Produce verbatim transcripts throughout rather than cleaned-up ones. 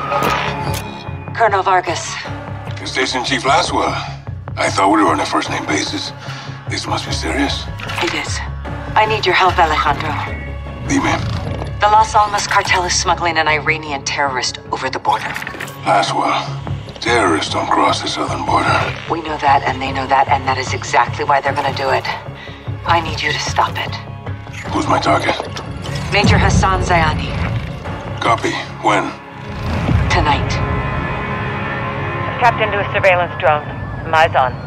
Colonel Vargas. Station Chief Laswell. I thought we were on a first-name basis. This must be serious. It is. I need your help, Alejandro. Dime. The Las Almas cartel is smuggling an Iranian terrorist over the border. Laswell. Terrorists don't cross the southern border. We know that, and they know that, and that is exactly why they're gonna do it. I need you to stop it. Who's my target? Major Hassan Zyani. Copy. When? Tonight. Tapped into a surveillance drone. Some eyes on.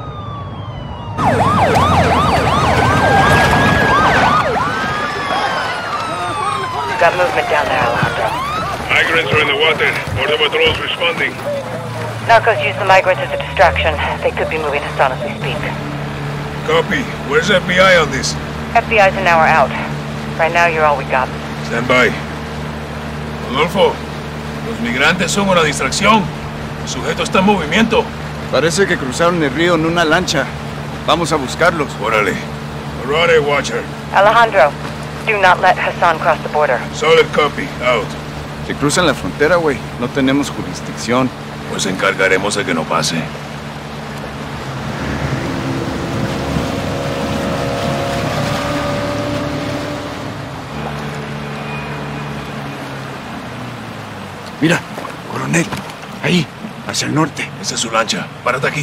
Got movement down there, Alejandro. Migrants are in the water. Border patrol's responding. Narcos use the migrants as a distraction. They could be moving Hassan as we speak. Copy. Where's F B I on this? F B I's an hour out. Right now, you're all we got. Stand by. Rodolfo, los migrantes son una distracción. El sujeto está en movimiento. Parece que cruzaron el río en una lancha. Vamos a buscarlos. Órale. Arade, Watcher. Alejandro, do not let Hassan cross the border. Solid copy. Out. Si cruzan la frontera, güey, no tenemos jurisdicción. Pues encargaremos de que no pase. Mira, coronel. Ahí, hacia el norte. Esa es su lancha. Párate aquí.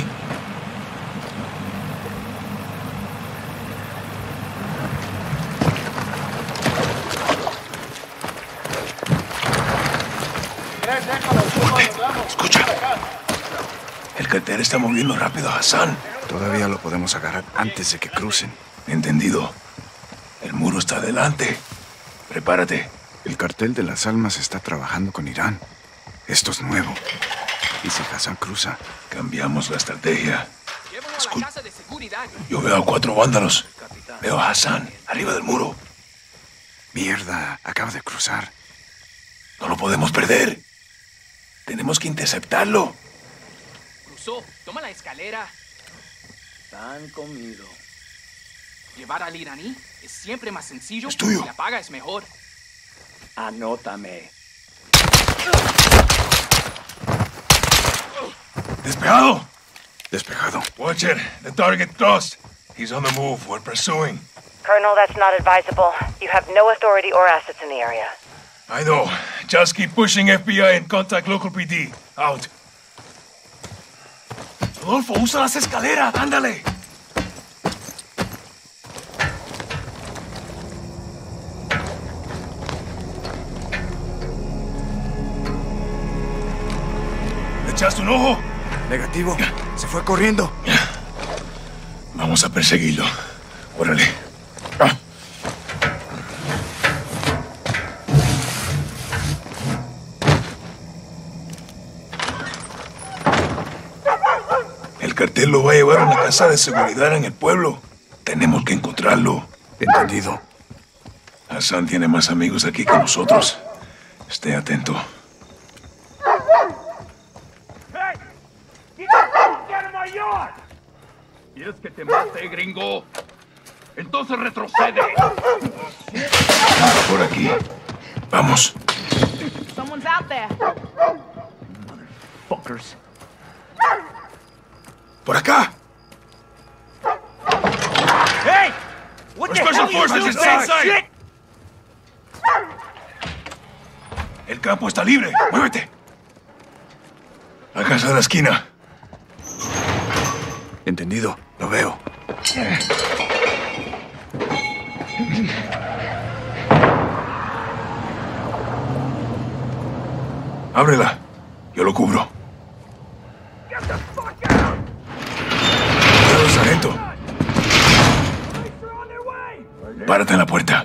Escucha. El cartel está moviendo rápido a Hassan. Todavía lo podemos agarrar antes de que crucen. Entendido. El muro está adelante. Prepárate. El cartel de las almas está trabajando con Irán. Esto es nuevo. ¿Y si Hassan cruza? Cambiamos la estrategia. Escucha. Yo veo a cuatro vándalos. Veo a Hassan arriba del muro. Mierda, acaba de cruzar. No lo podemos perder. Tenemos que interceptarlo. Cruzó. Toma la escalera. Tan comido. Llevar al iraní es siempre más sencillo. Es tuyo. Y la paga es mejor. Anótame. Despejado. Despejado. Watcher, the target crossed. He's on the move. We're pursuing. Colonel, that's not advisable. You have no authority or assets in the area. I know. Just keep pushing F B I and contact local P D. Out. Rodolfo, usa las escaleras. Ándale. ¿Le echaste un ojo? Negativo. Se fue corriendo. Vamos a perseguirlo. Órale. El cartel lo va a llevar a una casa de seguridad en el pueblo. Tenemos que encontrarlo. Entendido. Hassan tiene más amigos aquí que nosotros. Esté atento. ¿Quieres que te mate, gringo? Entonces retrocede. Por aquí. Vamos. Someone's out there. Fuckers. ¡Por acá! Hey! What the Special hell are you forces doing? inside. Shit! El campo está libre. ¡Muévete! La casa de la esquina. Entendido. Lo veo. Ábrela. Yo lo cubro. Cuidado, sargento. Párate en la puerta.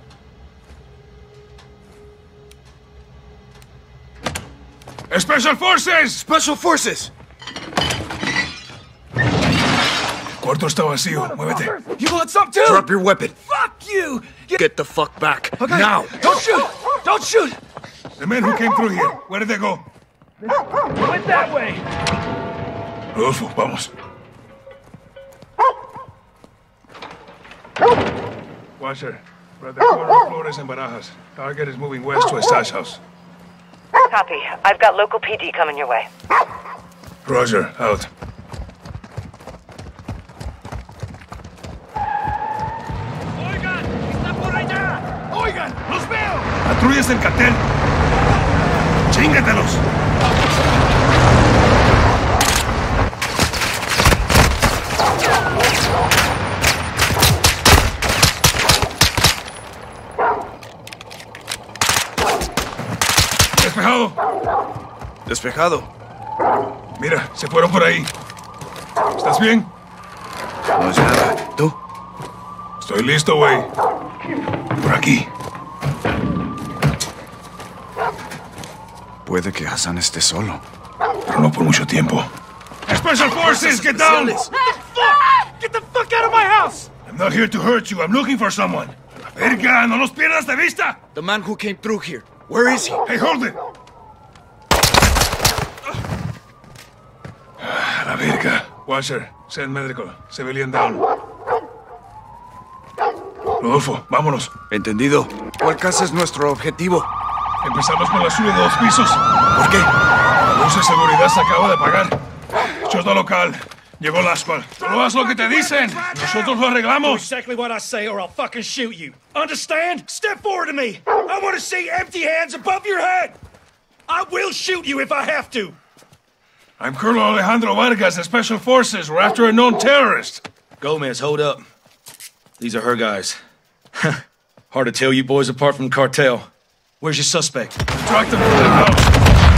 Special Forces! Special Forces! El cuarto está vacío. Muévete. You want some too? Drop your weapon. Fuck you! Get the fuck back. Okay. Now! Don't shoot! Don't shoot! The men who came through here, where did they go? Went that way! Rodolfo, vamos. Watcher, we're at the corner of Flores and Barajas. Target is moving west to a stash house. Copy. I've got local P D coming your way. Roger, out. Oigan, está por allá. Oigan, los veo. Patrullas del cartel. Chíngatelos. Despejado. Despejado. Mira, se fueron por ahí. ¿Estás bien? No es nada. ¿Tú? Estoy listo, güey. Por aquí. Puede que Hassan esté solo. Pero no por mucho tiempo. Special Forces, get down! Get the fuck out of my house! I'm not here to hurt you. I'm looking for someone. Verga, no los pierdas de vista. The man who came through here. Where is he? Hey, hold it. A la verga. Watcher, send medical. Civilian down. Rodolfo, vámonos. Entendido. ¿Cuál casa es nuestro objetivo? Empezamos con la suya de dos pisos. ¿Por qué? La luz de seguridad se acaba de apagar. Chota local. Llegó Lasqual. Solo haz lo que te dicen. Nosotros lo Do arreglamos. exactly what I say or I'll fucking shoot you. Understand? Step forward to me. I want to see empty hands above your head. I will shoot you if I have to. I'm Colonel Alejandro Vargas of Special Forces. We're after a known terrorist. Gomez, hold up. These are her guys. Hard to tell you boys apart from the cartel. Where's your suspect? Track them to the house.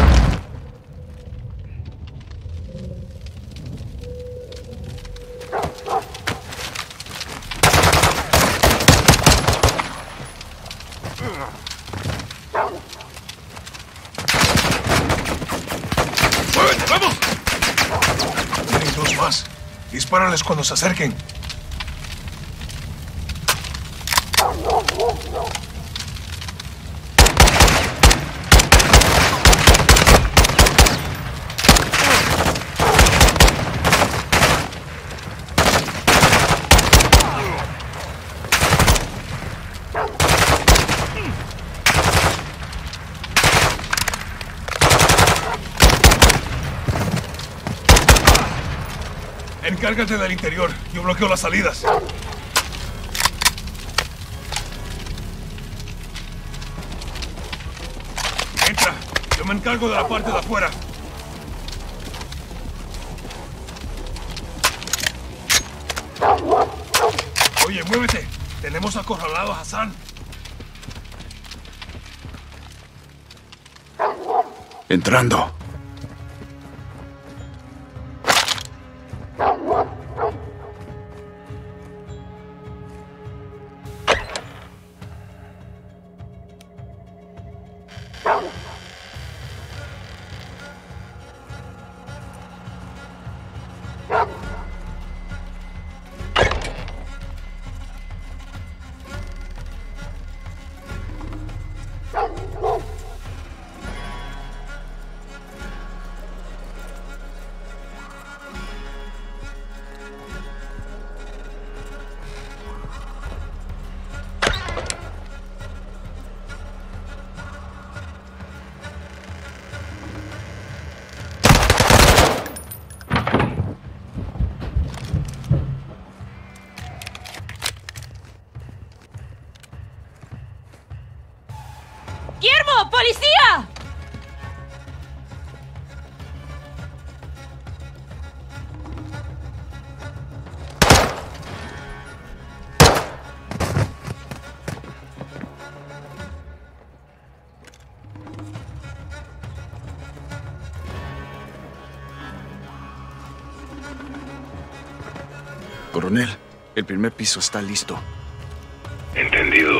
¡Muévete, vamos! Tienen dos más. Dispárales cuando se acerquen. Encárgate del interior. Yo bloqueo las salidas. Entra. Yo me encargo de la parte de afuera. Oye, muévete. Tenemos acorralado a Hassan. Entrando. ¡Guillermo! ¡Policía! Coronel, el primer piso está listo. Entendido.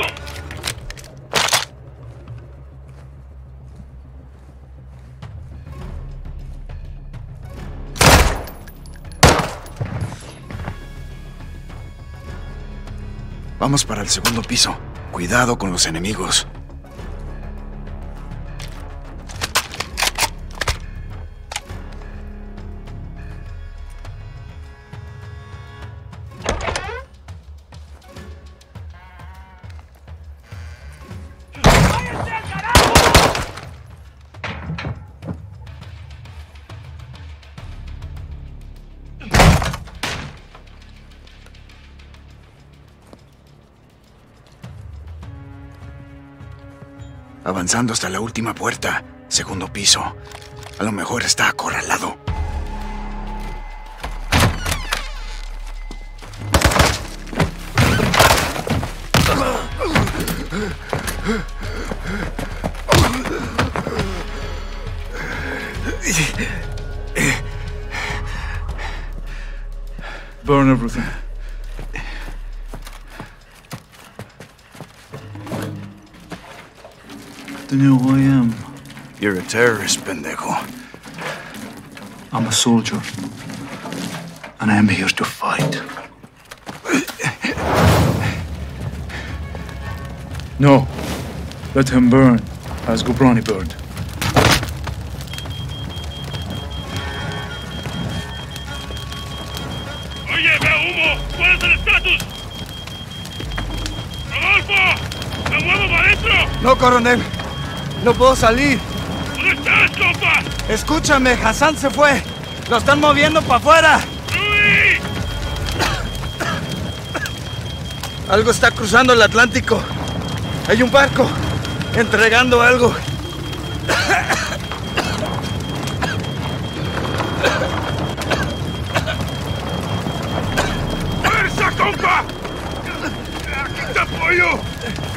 Vamos para el segundo piso. Cuidado con los enemigos. Avanzando hasta la última puerta, segundo piso. A lo mejor está acorralado. Burn everything. Do you know who I am? You're a terrorist, pendejo. I'm a soldier. And I am here to fight. No. Let him burn, as Gobrani burned. Oye, veo humo. ¿Cuál es el estatus? ¡Rodolfo! ¡Me muevo para adentro! No, coronel. No puedo salir. ¿Dónde estás, compa? Escúchame, Hassan se fue. Lo están moviendo para afuera. ¡Luis! Algo está cruzando el Atlántico. Hay un barco entregando algo. ¡Fuerza, compa! ¡Aquí te apoyo!